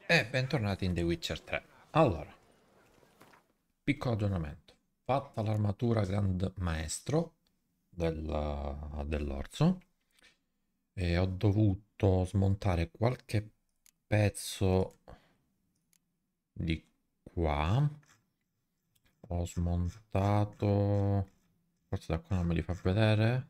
E bentornati in The Witcher 3. Allora, piccolo aggiornamento. Fatta l'armatura Grand Maestro dell'orso e ho dovuto smontare qualche pezzo di qua. Ho smontato... Forse da qua non me li fa vedere.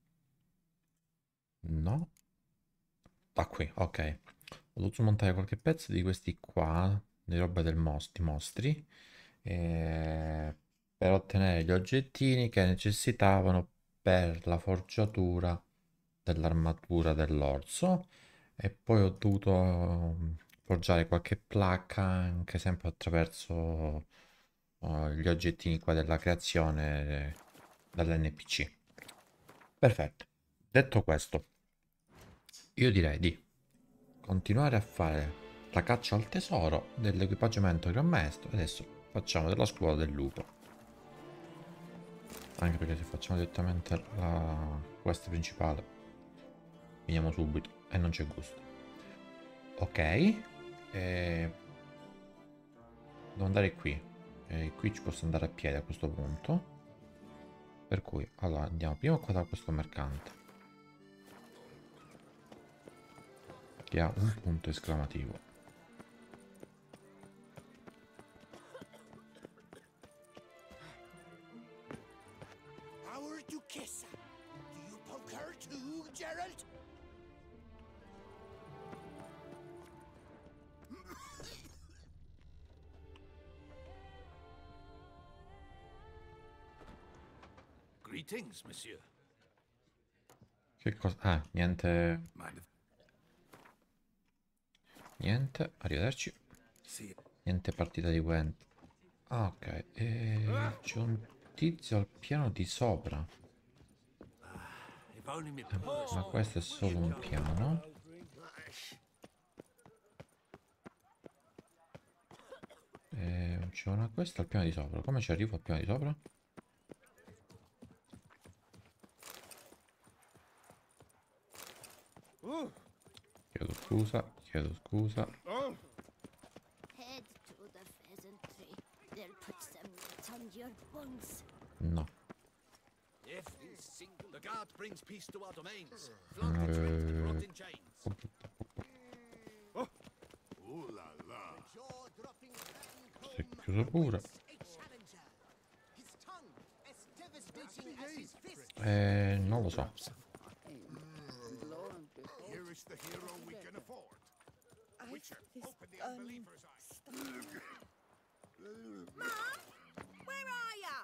No, da qui, ok. Ho dovuto smontare qualche pezzo di questi qua, di roba di mostri, eh, per ottenere gli oggettini che necessitavano per la forgiatura dell'armatura dell'orso. E poi ho dovuto forgiare qualche placca anche sempre attraverso gli oggettini qua della creazione dall'NPC. Perfetto. Detto questo, io direi di continuare a fare la caccia al tesoro dell'equipaggiamento Gran Maestro. Adesso facciamo della scuola del lupo. Anche perché se facciamo direttamente la quest principale finiamo subito e non c'è gusto. Ok, devo andare qui. Qui ci posso andare a piedi a questo punto. Per cui, allora, andiamo prima qua da questo mercante, che ha un punto esclamativo. Our Duchessa. Do you poke her too, Geralt? Greetings, monsieur. Che cosa? Ah, niente. Mind if... Niente, arrivederci. See, Niente partita di Gwent. Ah, ok. C'è un tizio al piano di sopra. if only me purse Ma would questo è solo un piano. C'è una questa al piano di sopra. Come ci arrivo al piano di sopra? Chiedo scusa, chiedo scusa. Head to the pheasantry. They'll put some meat on your bones. No. If the guard brings peace to our domains, flog the traitor and rot in chains. Ooh la la. Si è chiuso pure. A challenger. His tongue as devastating as his fist. Non lo so. Here is the hero we can afford. Witcher, open the unbeliever's eyes. Mom, where are ya?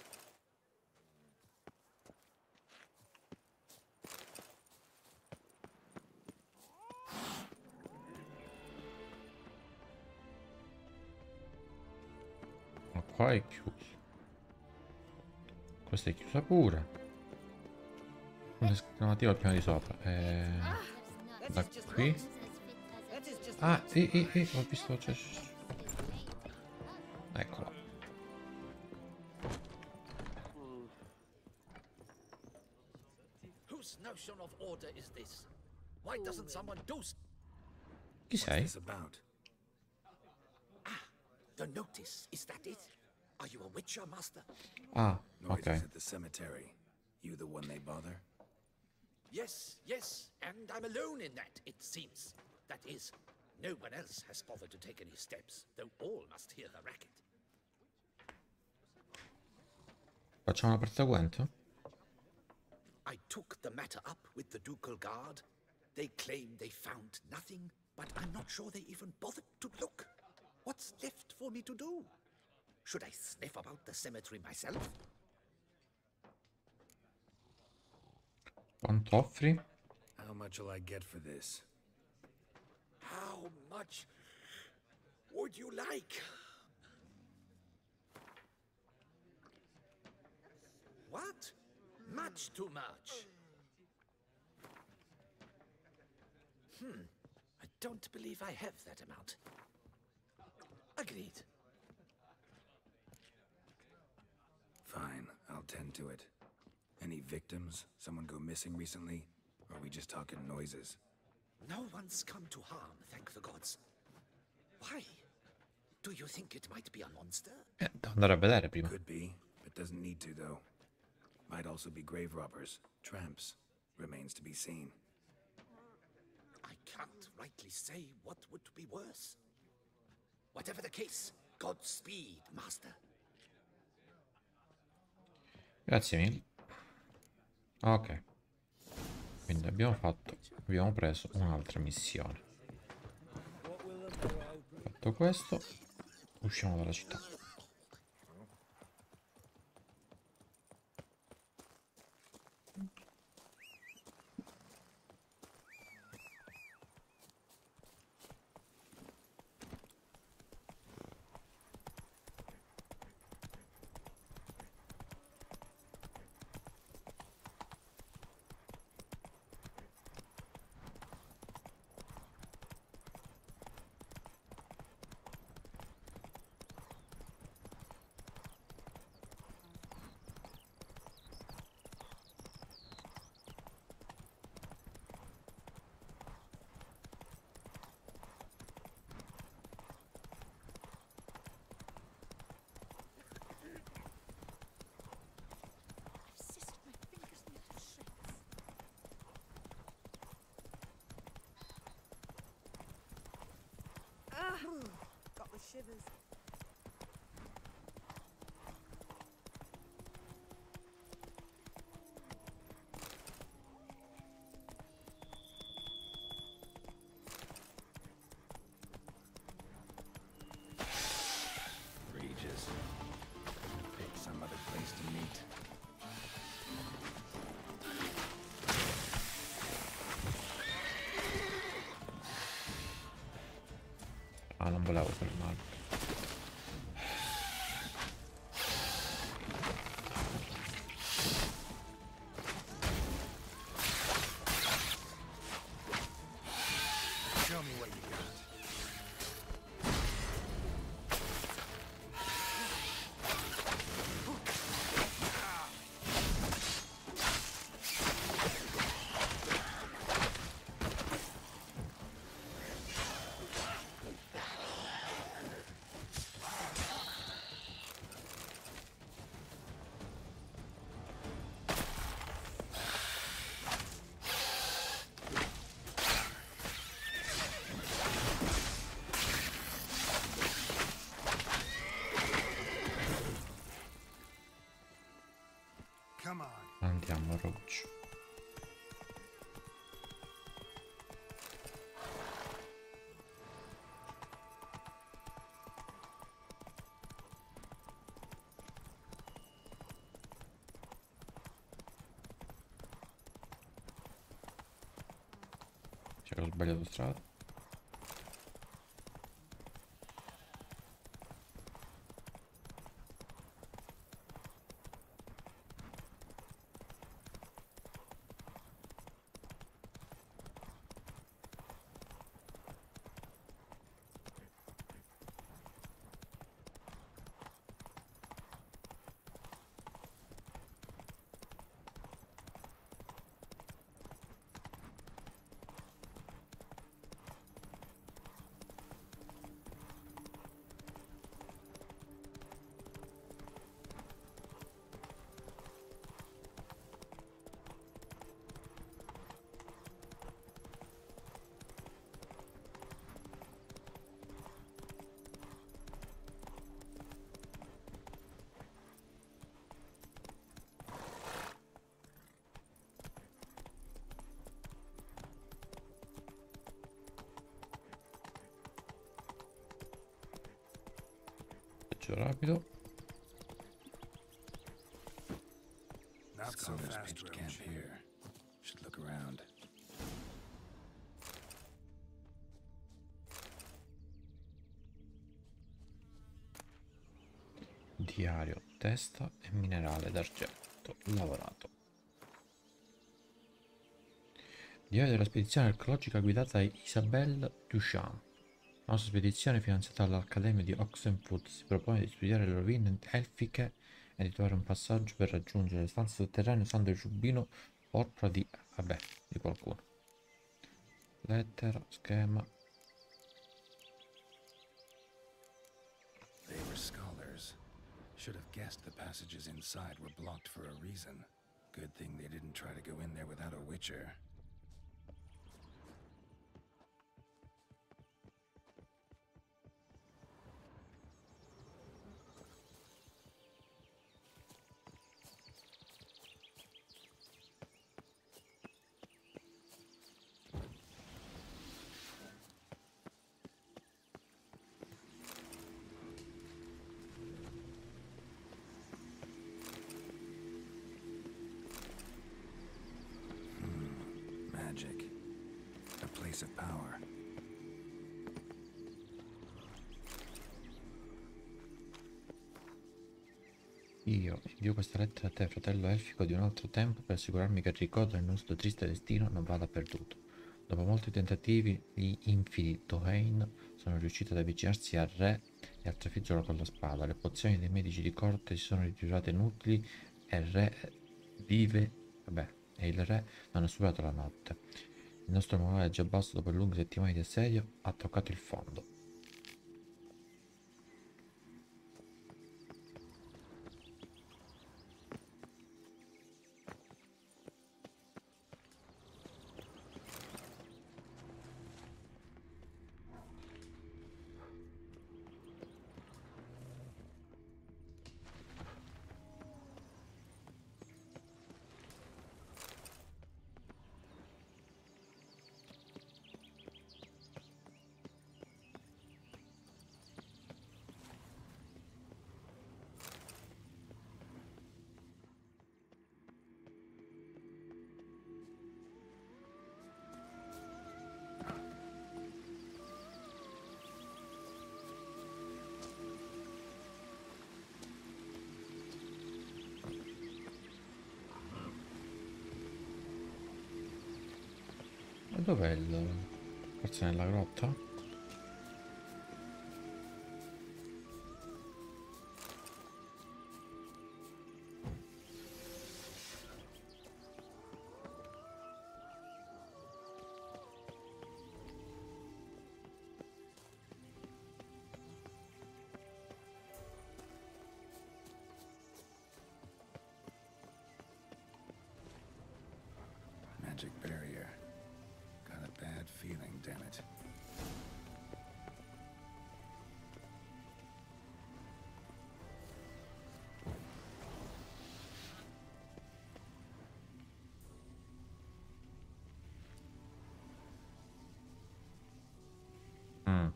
Ma qua è chiuso. Questa è chiusa pure. Un esclamativo al piano di sopra. Da qui. Ah, ho visto. Eccolo. Whose notion of order is this? Why doesn't someone do Chi sei? this about? The notice, is that it? Are you a witcher, master? Ah, Noises ok. at the cemetery. You the one they bother? Yes, yes, and I'm alone in that, it seems. That is, no one else has bothered to take any steps, though all must hear the racket. Facciamo una partita Gwent? I took the matter up with the Ducal Guard. They claim they found nothing, but I'm not sure they even bothered to look. What's left for me to do? Should I sniff about the cemetery myself? Quanto offri? How much will I get for this? How much would you like? What? Much too much. I don't believe I have that amount. Agreed. Fine, I'll tend to it. Any victims? Someone go missing recently? Or are we just talking noises? No one's come to harm, thank the gods. Do you think it might be a monster? Devo andare a vedere prima. Could be, but doesn't need to, though. Might also be grave robbers, tramps. Remains to be seen. I can't rightly say what would be worse. Whatever the case, Godspeed, Master. Grazie mille. Ok. Quindi abbiamo preso un'altra missione. Fatto questo, usciamo dalla città. Persisted my fingers into shreds. Got the shivers. Regis. Pick some other place to meet. Ah, non volevo fermarmi. Show me what you got. Come on. Andiamo a Rouge. Cioè, ho sbagliato strada. Viaggio rapido. Not so fast, pitched camp here. Should look around. Diario, testa e minerale d'argento lavorato. Diario della spedizione archeologica guidata da Isabelle Duchamp. La nostra spedizione, finanziata dall'Accademia di Oxenford, si propone di studiare le rovine elfiche e di trovare un passaggio per raggiungere le stanze sotterranee usando il rubino porpora di qualcuno. Lettera, schema. should have guessed the passages inside were blocked for a reason. Good thing they didn't try to go in there without a witcher. Magic. A place of power. Io invio questa lettera a te, fratello elfico di un altro tempo, per assicurarmi che il ricordo del nostro triste destino non vada perduto. Dopo molti tentativi, gli infidi Dohain sono riusciti ad avvicinarsi al re e a trafiggerlo con la spada. Le pozioni dei medici di corte si sono rivelate inutili e il re vive. E il re non ha superato la notte. Il nostro morale già basso dopo le lunghe settimane di assedio ha toccato il fondo. Ma dov'è il... forse nella grotta? Magic barrier. Got a bad feeling, damn it. Mm.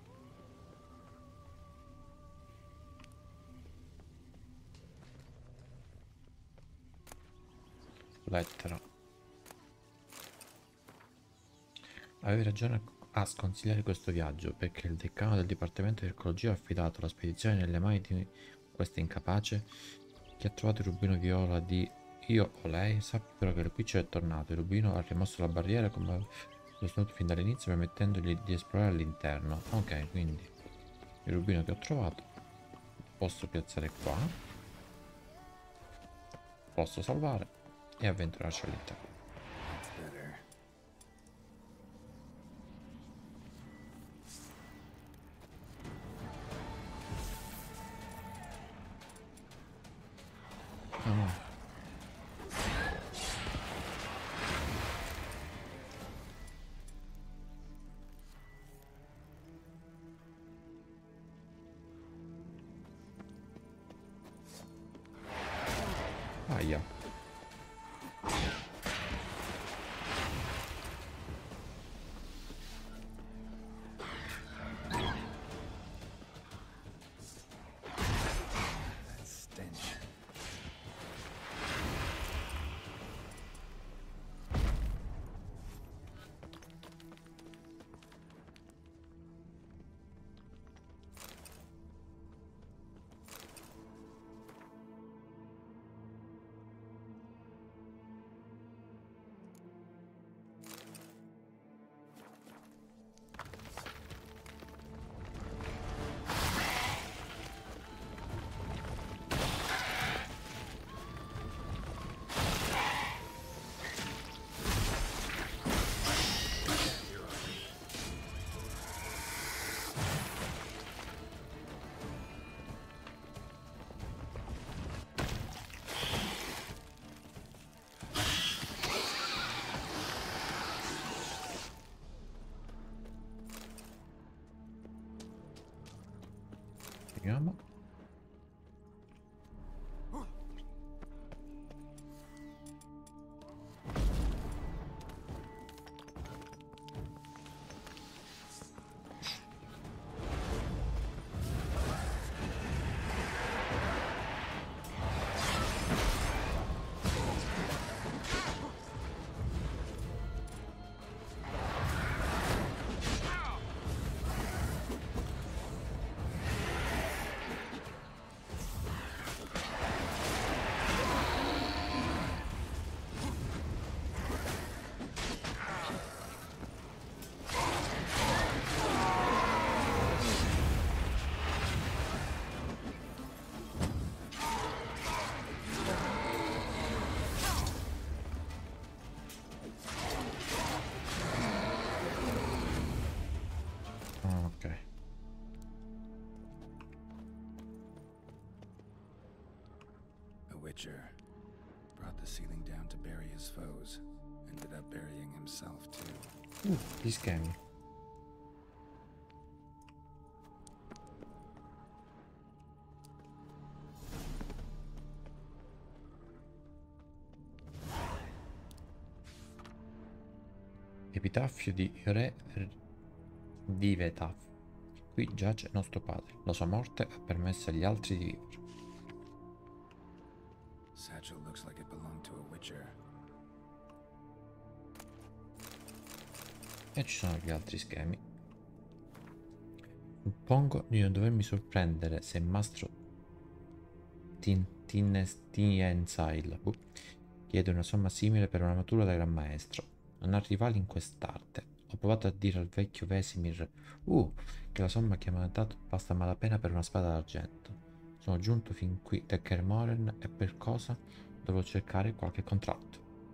Lettera. Avevi ragione a sconsigliare questo viaggio, perché il decano del Dipartimento di Archeologia ha affidato la spedizione nelle mani di questo incapace. Chi ha trovato il rubino viola di io o lei, sappi però che il Witcher è tornato. Il rubino ha rimosso la barriera come lo sostenuto fin dall'inizio, permettendogli di esplorare all'interno. Ok, quindi il rubino che ho trovato posso piazzare qua, posso salvare e avventurarci all'interno. That's better. Ah, no. Aia. That stench. Continuiamo. Ok. A Witcher brought the ceiling down to bury his foes. Ended up burying himself too. Gli schemi. Epitaffio di Re Divetaf. Qui giace nostro padre. La sua morte ha permesso agli altri di vivere. Satchel looks like it belonged to a Witcher. E ci sono gli altri schemi. Suppongo di non dovermi sorprendere se Mastro Tienzail chiede una somma simile per un'armatura da Gran Maestro. Non ha rivali in quest'arte. Ho provato a dire al vecchio Vesemir che la somma che mi ha dato basta a malapena per una spada d'argento. Sono giunto fin qui da Kermoren e per cosa dovrò cercare qualche contratto.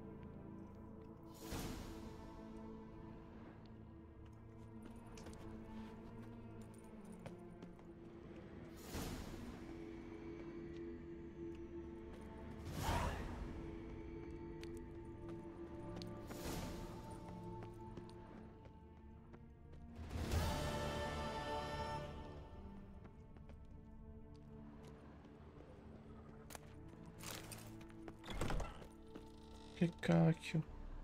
Che cacchio.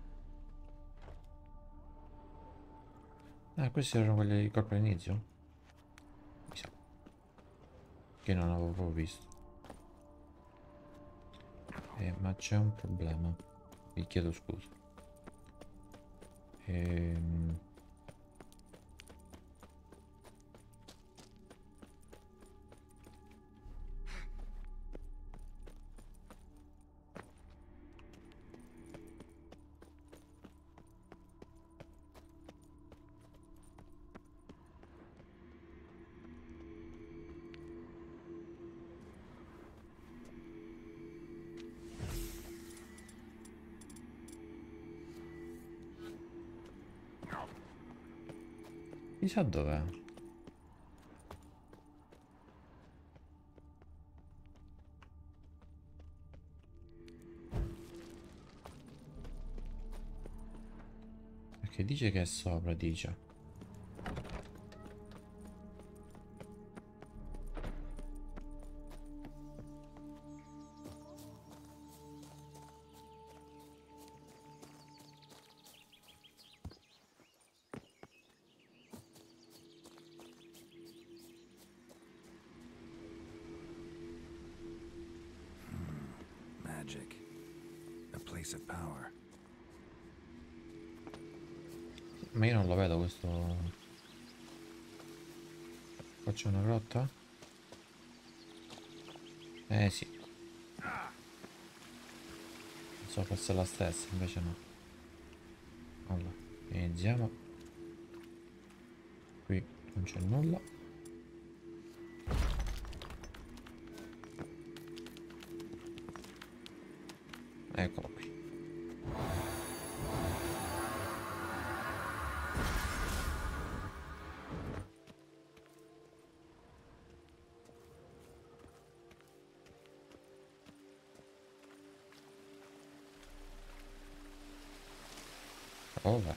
Ah, questi erano quelli di colpo all'inizio? Mi sa. Che non avevo proprio visto. Ma c'è un problema. Vi chiedo scusa. Chissà dov'è. Perché dice che è sopra, dice. Magic. A place of power. Ma io non lo vedo questo. Qua c'è una grotta? Eh sì. Non so, forse è la stessa, invece no. Allora, iniziamo. Qui non c'è nulla. Eccolo qui. Oh, beh.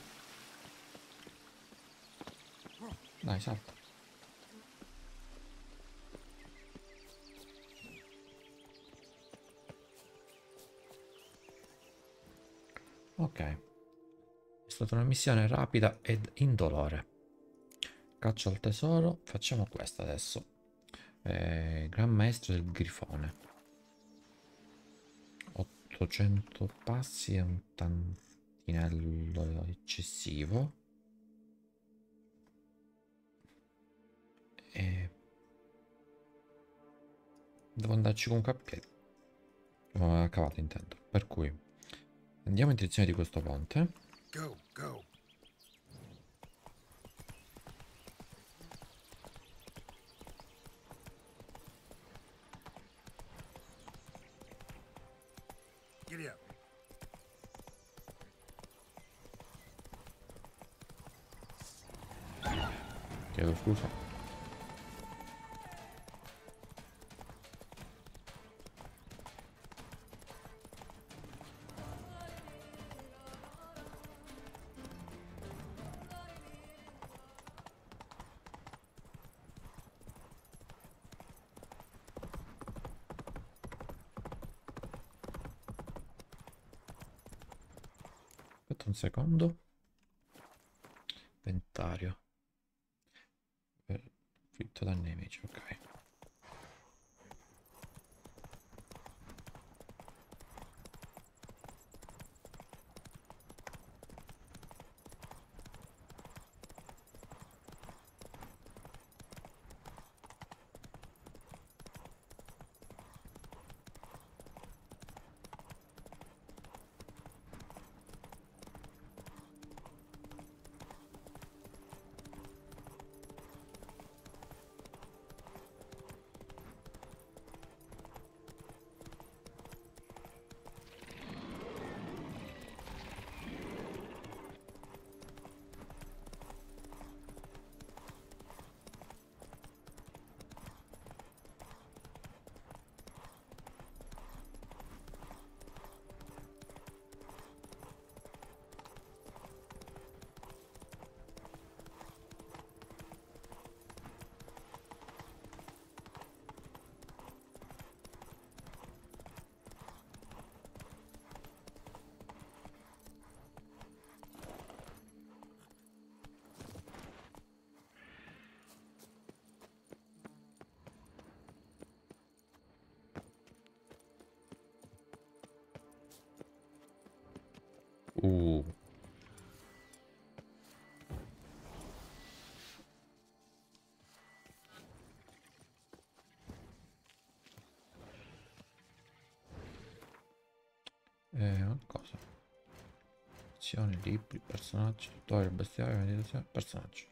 Dai, salta. Ok. È stata una missione rapida ed indolore. Caccia al tesoro. Facciamo questa adesso. Gran maestro del grifone. 800 passi è un tantinello eccessivo. E devo andarci comunque a piedi. A cavallo intendo. Per cui andiamo in direzione di questo ponte. Go, go. Giddy up. Chiedo scusa. Aspetta un secondo. Inventario. Fitto da nemici, ok. Uh. Una cosa. Azioni, libri, personaggi, tutorial, bestiario, meditazione, personaggi.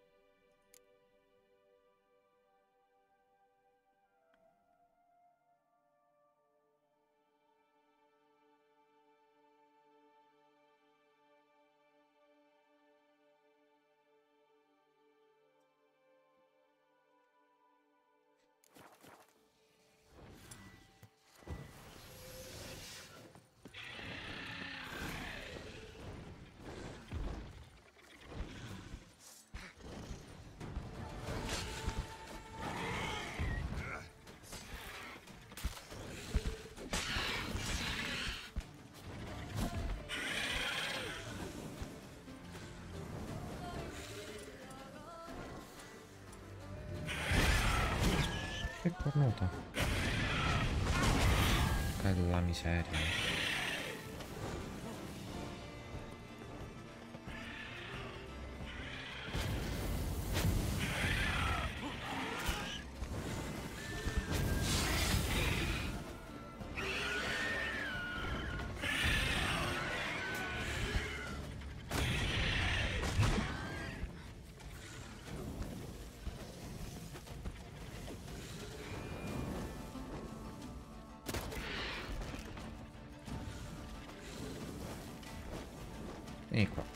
Che cornuta. Che la miseria. Vieni qua.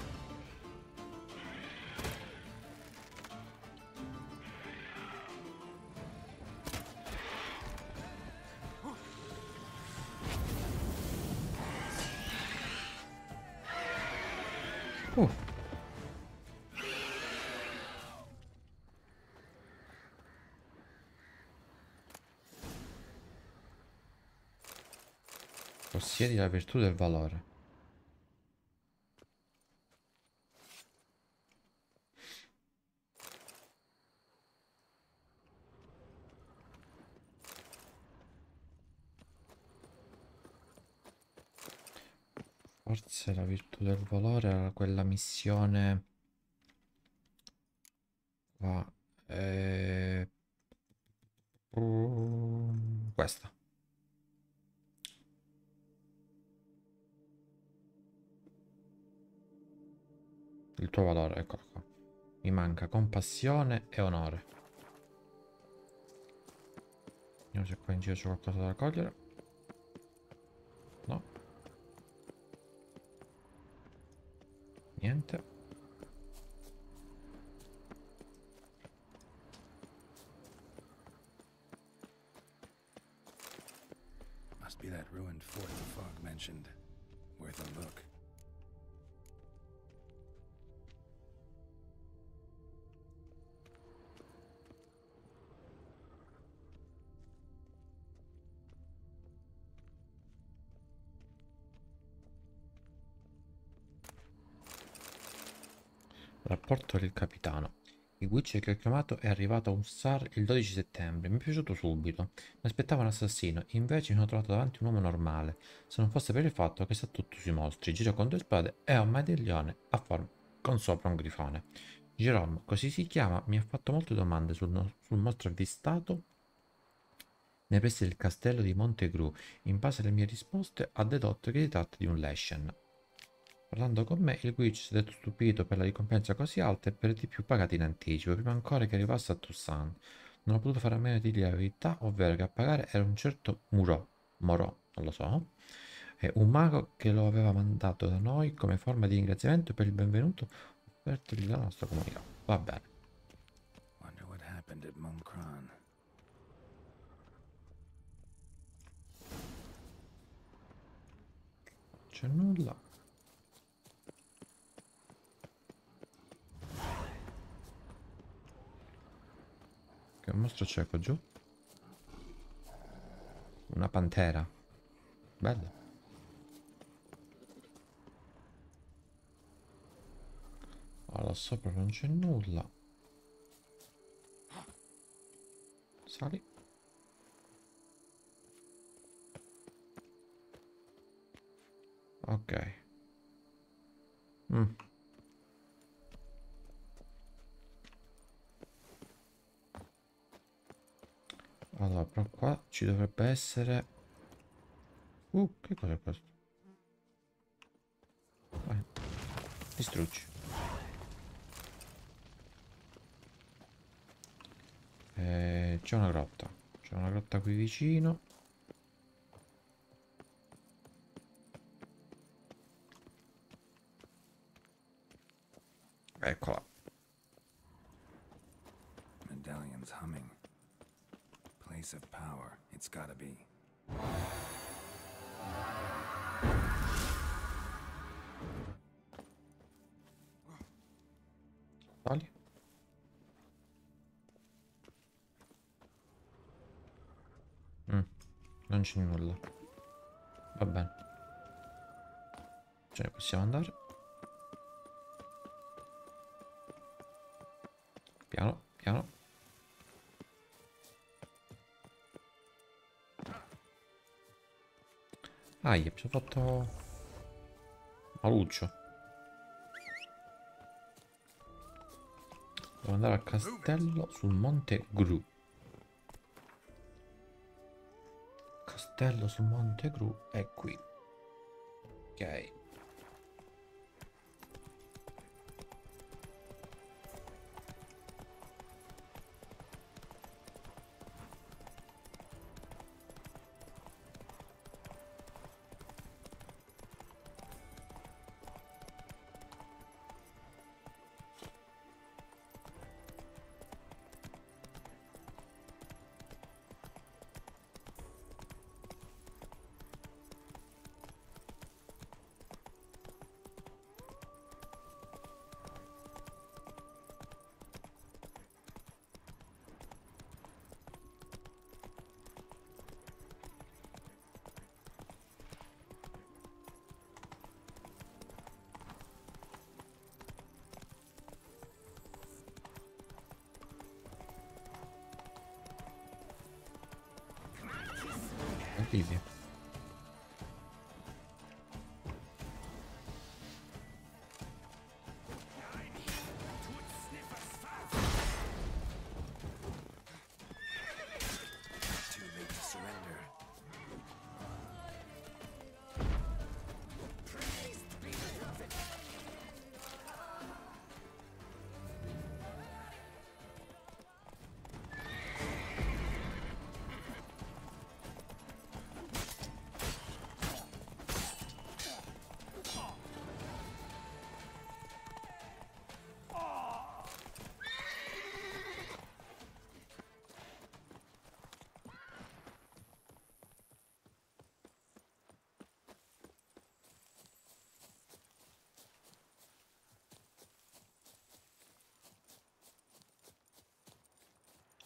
Uh. Possiedi la virtù del valore. forse la virtù del valore era quella missione qua. Questa. Il tuo valore, eccolo qua. Mi manca compassione e onore. Vediamo se qua in giro c'è qualcosa da raccogliere. No. Niente. Must be that ruined fort the fog mentioned. Worth a look. Rapporto del capitano. Il Witcher che ho chiamato è arrivato a un SAR il 12 settembre. Mi è piaciuto subito. Mi aspettavo un assassino, invece mi sono trovato davanti un uomo normale. Se non fosse per il fatto che sa tutto sui mostri, gira con 2 spade e ha un medaglione a forma con sopra un grifone. Jerome, così si chiama, mi ha fatto molte domande sul mostro avvistato nei pressi del castello di Montegru. In base alle mie risposte ha dedotto che si tratta di un Leshen. Parlando con me, il Gwitch si è detto stupito per la ricompensa così alta e per di più pagata in anticipo, prima ancora che arrivasse a Toussaint. Non ho potuto fare a meno di dire la verità, ovvero che a pagare era un certo Moreau, non lo so, è un mago che lo aveva mandato da noi come forma di ringraziamento per il benvenuto offertogli dalla nostra comunità. Va bene. Wonder what happened at Mumkran. C'è nulla. Che mostro c'è qua giù? Una pantera. Bello. Allora, sopra non c'è nulla. Sali. Ok. Allora, però qua ci dovrebbe essere... che cos'è questo? Vai. Distruggi. C'è una grotta. C'è una grotta qui vicino. Eccola. Medallion's humming. Place of power. It's gotta be. Sali. Non c'è nulla. Va bene. Ce ne possiamo andare. Piano, piano. Ah, gli abbiamo fatto... Maluccio. Devo andare al castello sul monte Gru. Castello sul monte Gru è qui. Ok. Arrivi.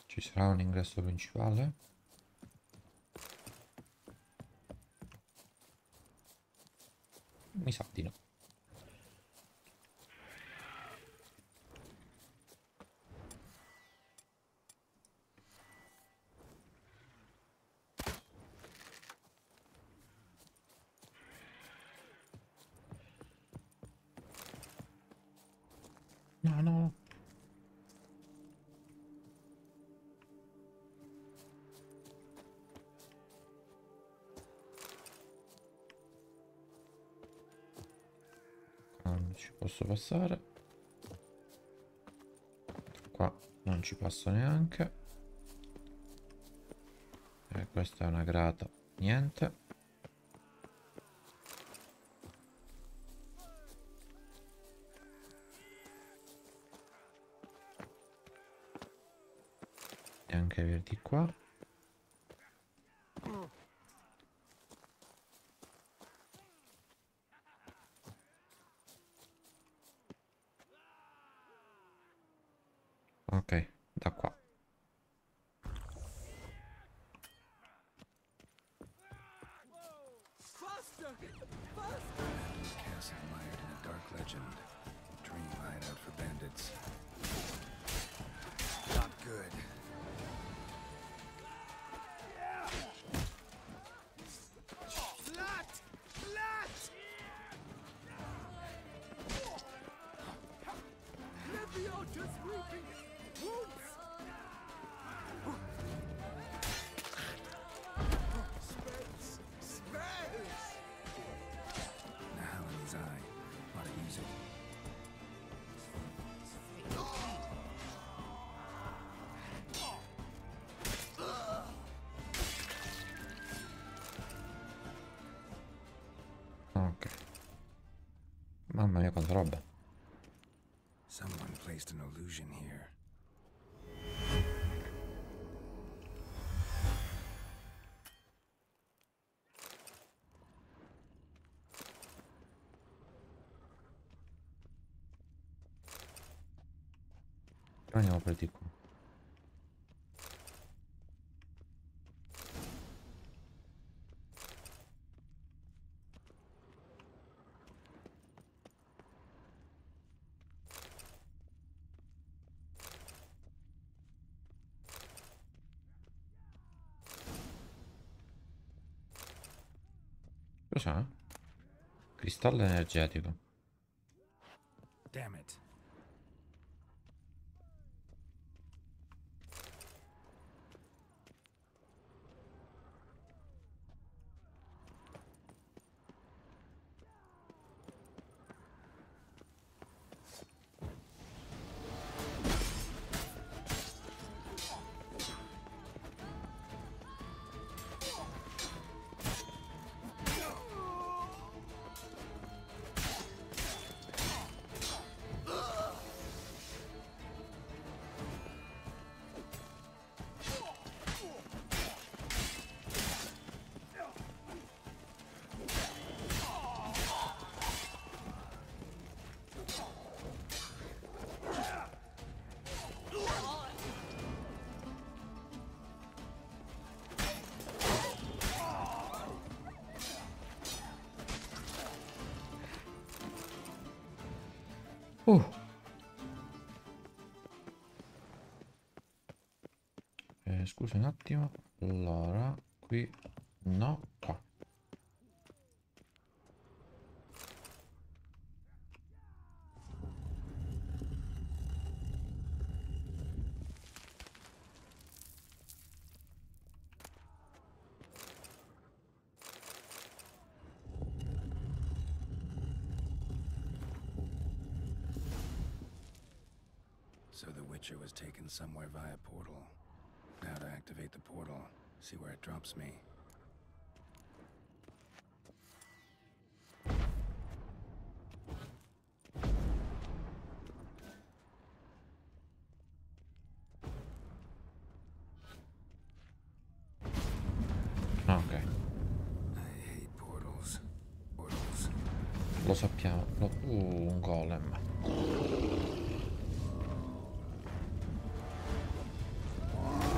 Ci sarà un ingresso principale? Mi sa di no. No, no. Non ci posso passare. Qua non ci passo neanche. E questa è una grata. Niente. Neanche per di qua. Ok, da qua. Castle mired in a dark legend. Dream hideout for bandits. Not good. Flat! Flat! Leviosa's weeping! Wounds! Spells! Spells! Now in his eye. Ought to use it. Ok. Mamma mia quanta roba. Someone placed an illusion here. Andiamo per di qua. Cos'è? Cristallo energetico. Damn it. Scusa un attimo. Allora, qui no, qua. So the Witcher was taken somewhere via portal. Now to activate the portal, see where it drops me. Ok, I hate portals. Portals. lo sappiamo. Un golem.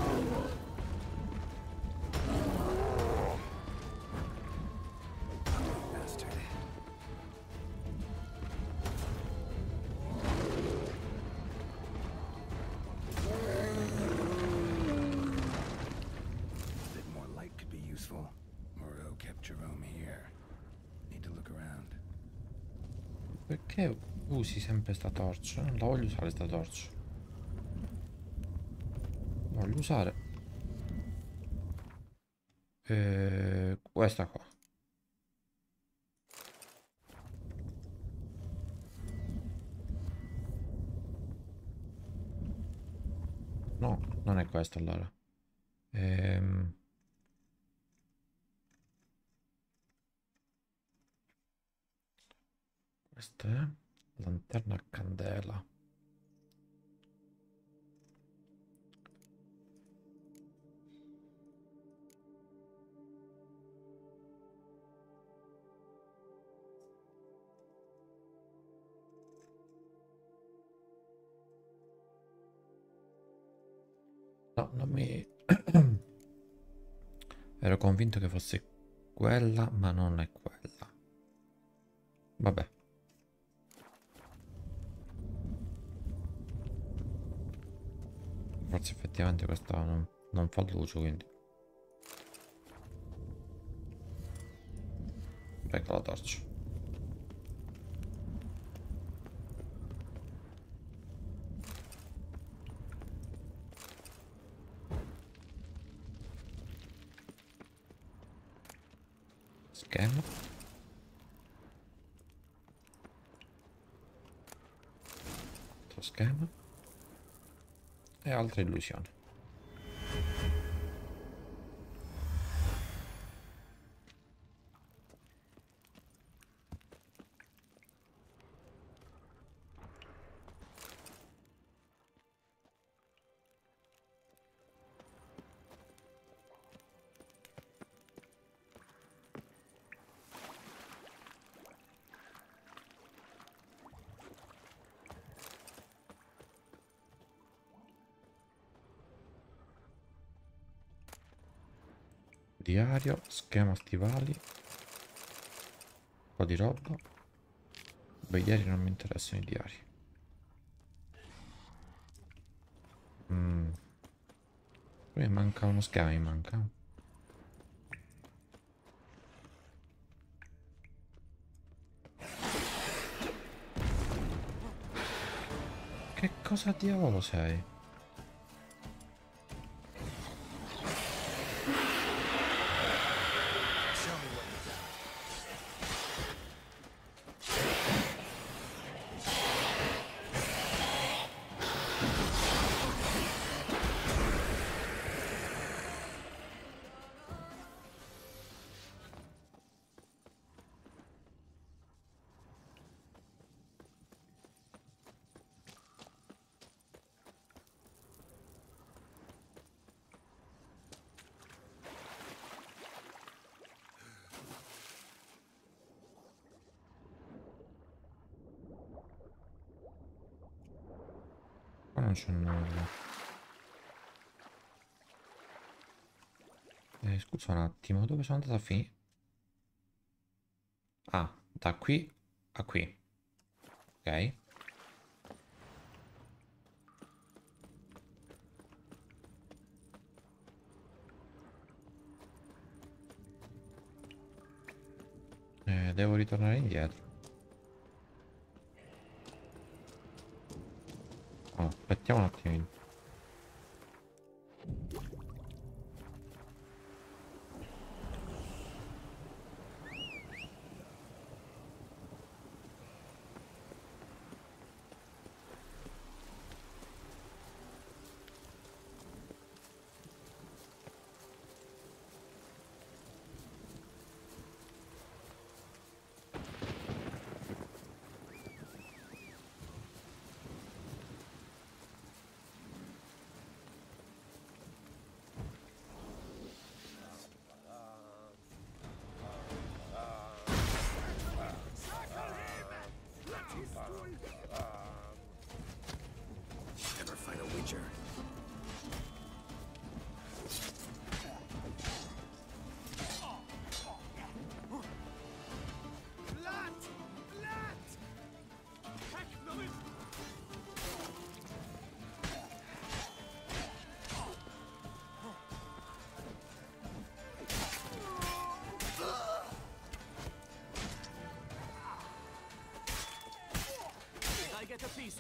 Perché usi sempre sta torcia? Non la voglio usare sta torcia. La voglio usare questa qua. No, non è questa allora. Ehm, Questa è lanterna a candela. No, non mi... Ero convinto che fosse quella, ma non è quella. Vabbè. Forse effettivamente questa non fa luce, quindi... Prego la torcia. Schema. Altro schema. E altre illusioni. Diario, schema stivali. Un po' di roba. Beh, i diari non mi interessano i diari. Poi manca uno schema, mi manca. Che cosa diavolo sei? Show me what you got. Qua non c'è nulla. Scusa un attimo, dove sono andato a finire? Ah, da qui a qui. Ok. Devo ritornare indietro. Oh, aspettiamo un attimino.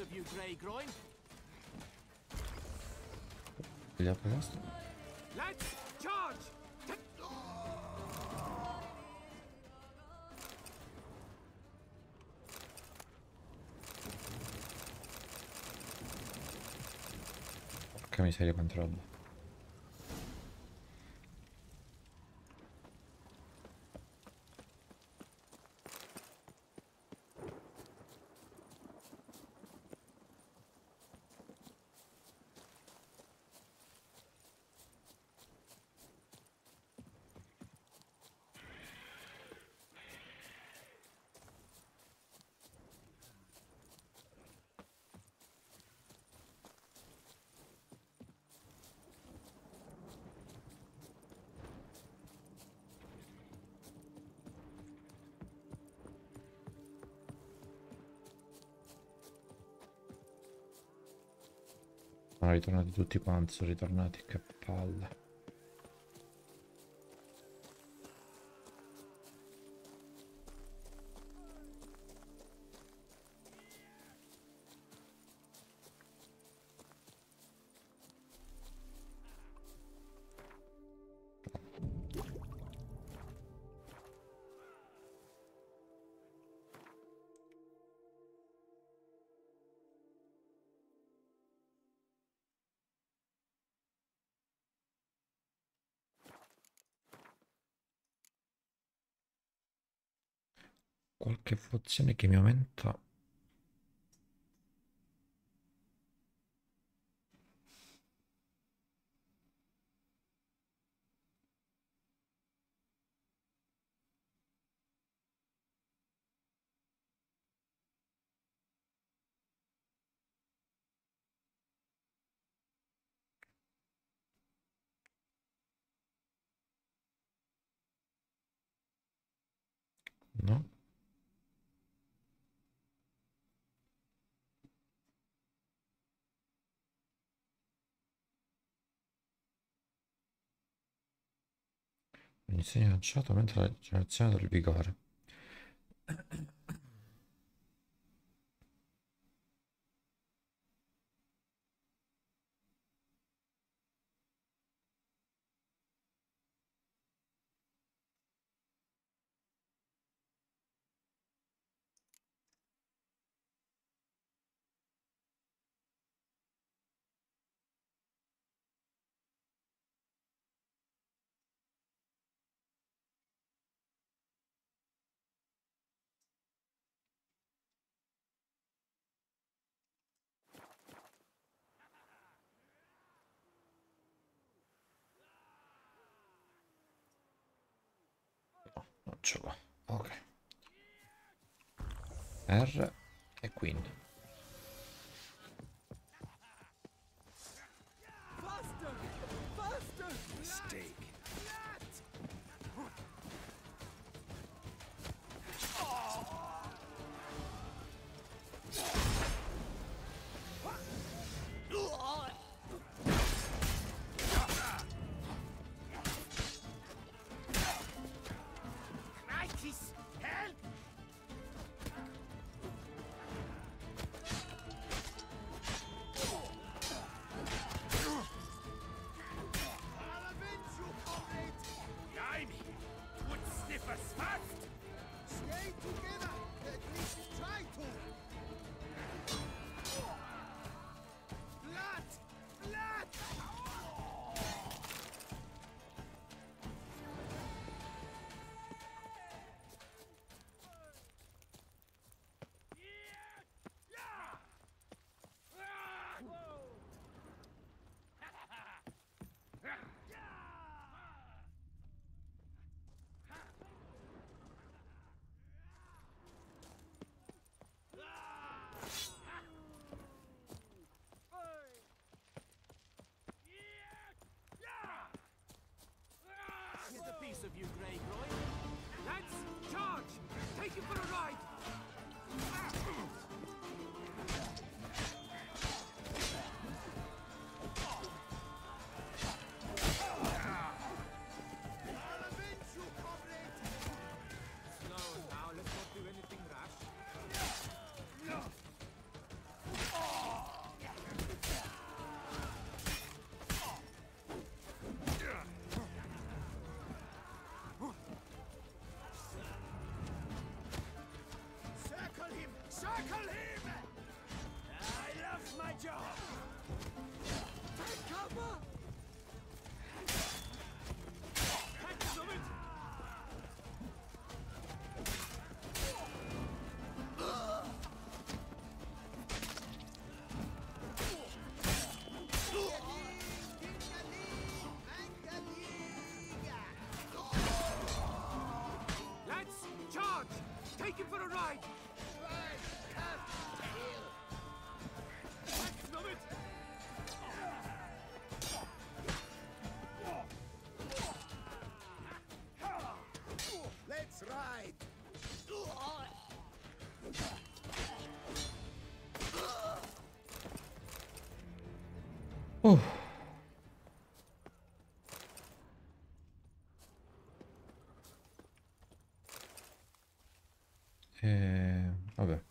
piece of you, Grey Groin. Gli apro questo. Let's charge! Porca miseria, quanta roba. Sono ritornati tutti quanti, sono ritornati, che palle. Qualche pozione che mi aumenta. No. Ogni segno lanciato aumenta la generazione del vigore. Non ce l'ho. Ok. R e quindi. Faster! Faster! Mistake. Crikey's help! I'll avenge you, comrade! Blimey! Would sniff us fast! Stay together! At least try to! Blood! Blood! Here's a piece of you, Grey Groin. Let's charge! Take it for a ride! I'll avenge you, comrade! Slow now, let's not do anything rash. Slide! Smell it! Let's ride. Uh. Vabbè.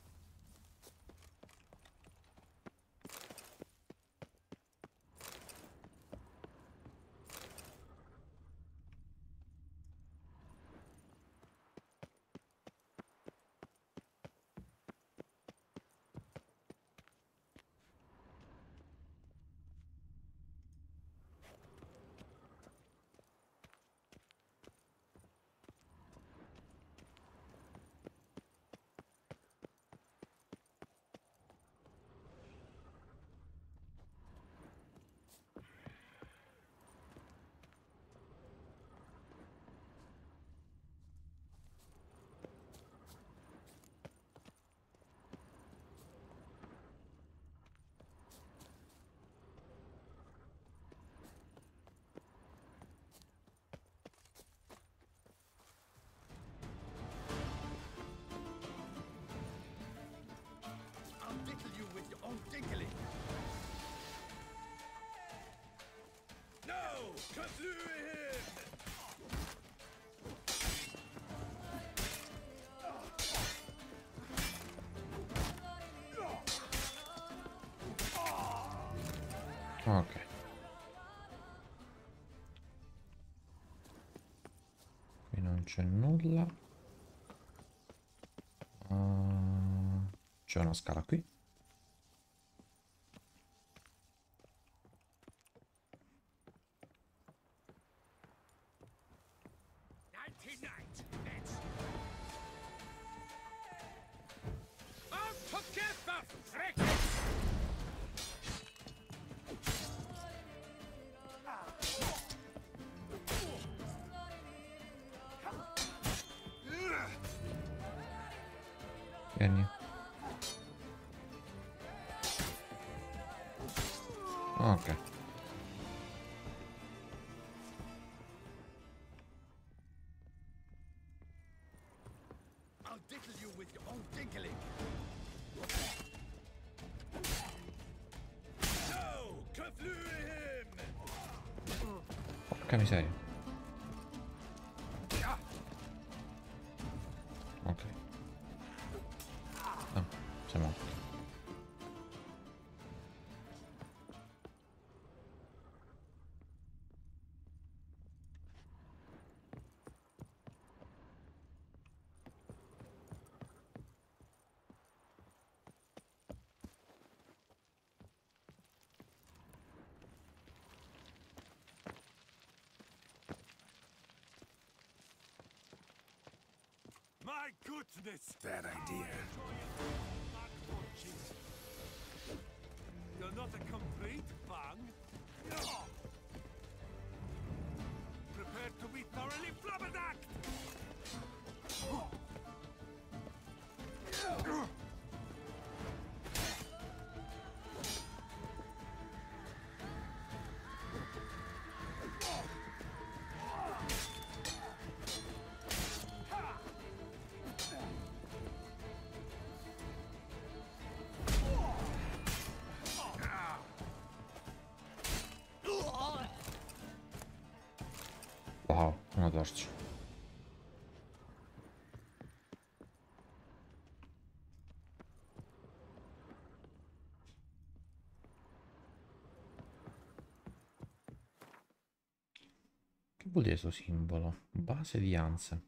I'll tickle you with your own tickling. No! Kaflue him! Ok. Qui non c'è nulla. C'è una scala qui. Nighty-night, let's... All together, frick! Vieni. Ok. I'll tickle you with your own tickling. No! Kaflue him! Porca miseria. Ok. Ah, sei morto. My goodness! Bad idea. You're not a complete bang. Prepare to be thoroughly flabberdacked! Wow, una torcia. Che vuol dire questo simbolo? Base di Anse.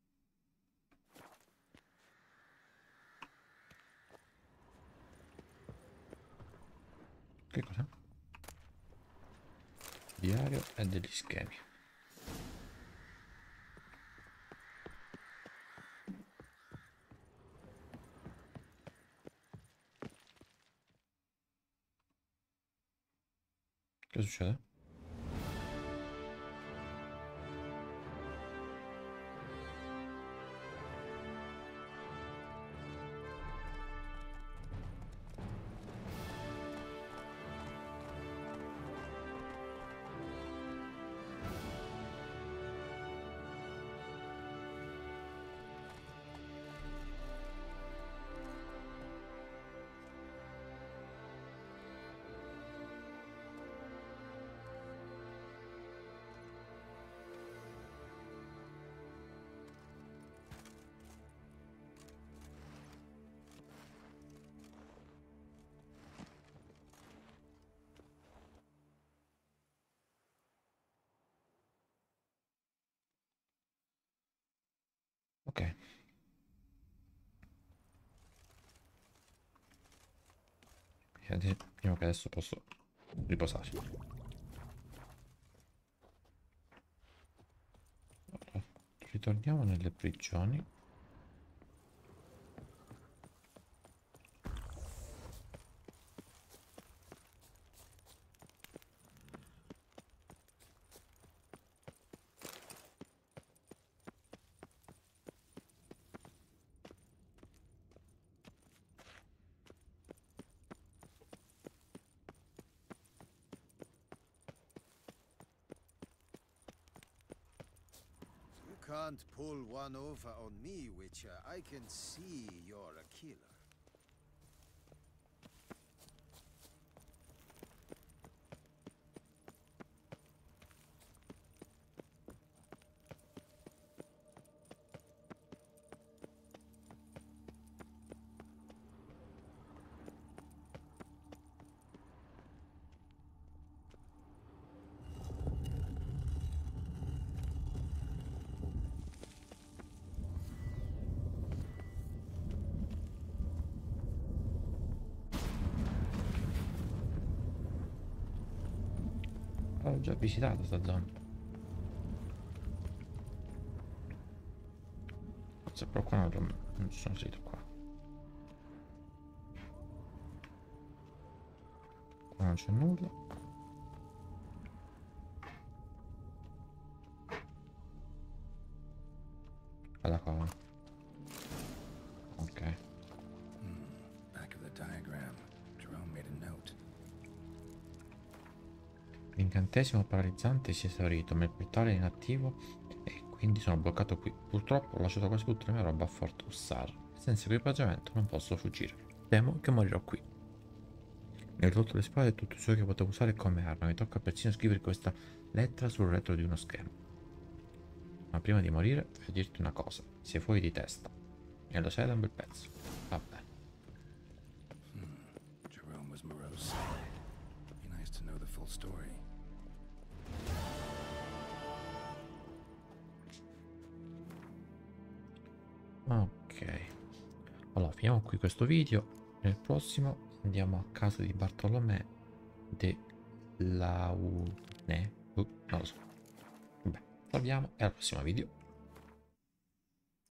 Che cos'è? Diario e degli schemi. Che succede? Ok. Diciamo che adesso posso riposare. Allora, ritorniamo nelle prigioni. You can't pull one over on me, Witcher. I can see you're a killer. Ho già visitato sta zona. Forse però qua non sono salito qua. Qua non c'è nulla. Guarda qua. Ok. Back of the diagram. Jerome made a note. L'incantesimo paralizzante si è esaurito, ma il portale è inattivo e quindi sono bloccato qui. Purtroppo ho lasciato quasi tutta la mia roba a Fort Hussar. Senza equipaggiamento non posso fuggire. Temo che morirò qui. Mi ho tolto le spade e tutto ciò che potevo usare come arma. Mi tocca persino scrivere questa lettera sul retro di uno schermo. Ma prima di morire voglio dirti una cosa. Sei fuori di testa. E lo sai da un bel pezzo. Vabbè. Jerome was morose. Be nice to know the full story. Ok. Allora, finiamo qui questo video. Nel prossimo andiamo a casa di Bartolomè de Laune. Non lo so. Vabbè, salviamo e al prossimo video.